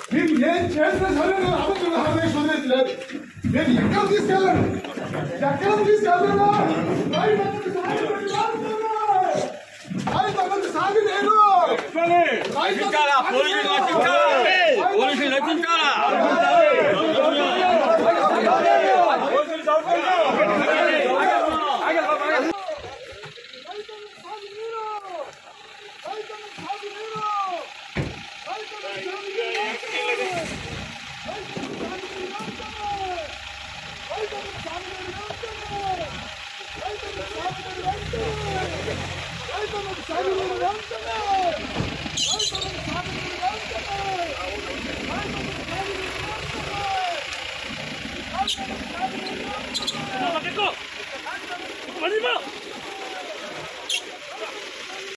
మీరు ఏం చేసినా సరే నేను అబద్ధంగా హామీ వదిలేదు. నేను ఎక్కడ తీసుకెళ్ళాను సాగి నేను